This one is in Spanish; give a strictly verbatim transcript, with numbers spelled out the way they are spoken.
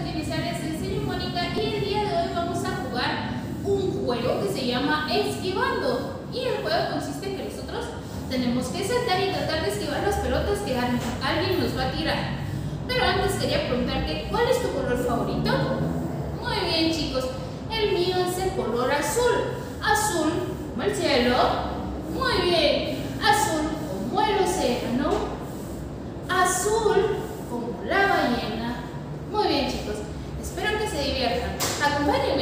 utilizar este enseño Mónica y el día de hoy vamos a jugar un juego que se llama Esquivando. Y el juego consiste en que nosotros tenemos que saltar y tratar de esquivar las pelotas que alguien nos va a tirar. Pero antes quería preguntarte, ¿cuál es tu color favorito? Muy bien, chicos, el mío es el color azul. Azul como el cielo. Muy bien, azul como el océano. Azul como la ballena. Muy bien, chicos, espero que se diviertan. Acompáñenme